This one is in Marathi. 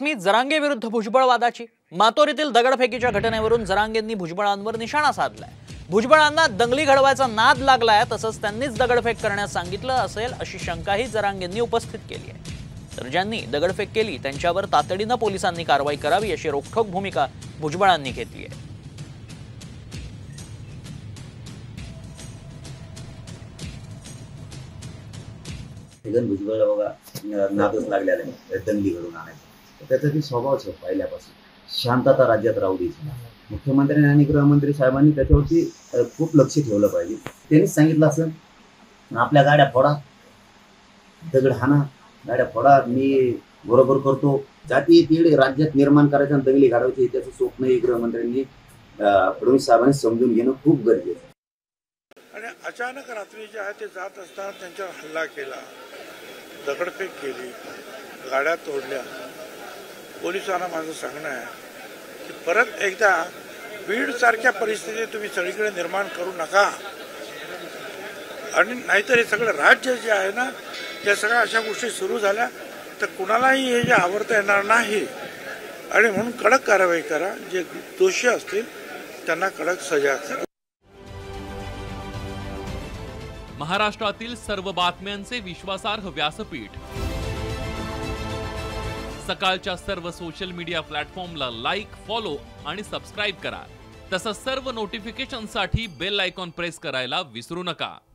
बातमी जरांगे विरुद्ध भुजबळ वादाची। मातोरीतील दगडफेकीच्या घटनेवरून जरांगेंनी भुजबळांवर निशाणा साधलाय। भुजबळांना दंगली घडवायचा नाद लागलाय, तसंच त्यांनीच दगडफेक करण्यास सांगितलं असेल अशी शंकाही जरांगेंनी उपस्थित केली आहे। तर ज्यांनी दगडफेक केली त्यांच्यावर तातडीनं पोलिसांनी कारवाई करावी अशी रोखठोक भूमिका भुजबळांनी घेतली आहे। भुजबळ बघा नादच लागलेला आहे दंगली घडून आणायचा। त्याचा ती स्वभावच आहे पहिल्यापासून, शांतता राज्यात राहू द्यायची। मुख्यमंत्र्यांनी आणि गृहमंत्री साहेबांनी त्याच्यावरती खूप लक्ष ठेवलं पाहिजे। त्यांनीच सांगितलं असं आपल्या गाड्या फोडा, दगड हाणा, गाड्या फोडा, मी बरोबर करतो। जातीय तीड राज्यात निर्माण करायचं आणि दंगली घडवायची त्याचं स्वप्न गृहमंत्र्यांनी फडणवीस साहेबांनी समजून घेणं खूप गरजेचं आहे। आणि अचानक रात्री जे आहे ते जात असताना त्यांच्यावर हल्ला केला, दगडफेक केली, गाड्या तोडल्या। पोलिसांना माझं सांगणं आहे की परत एकदा बीड सारख्या परिस्थिती तुम्ही सगळीकडे निर्माण करू नका, आणि नाहीतर हे सगळं राज्य जे आहे ना त्या सगळ्या अशा गोष्टी सुरू झाल्या तर कुणालाही हे जे आवडता येणार नाही, आणि म्हणून कडक कारवाई करा। जे दोषी असतील त्यांना कडक सजा करा। महाराष्ट्रातील सर्व बातम्यांचे विश्वासार्ह व्यासपीठ, सकाळच्या सर्व सोशल मीडिया प्लॅटफॉर्मला लाईक, फॉलो आणि सबस्क्राईब करा। तसंच सर्व नोटिफिकेशनसाठी बेल आयकॉन प्रेस करायला विसरू नका।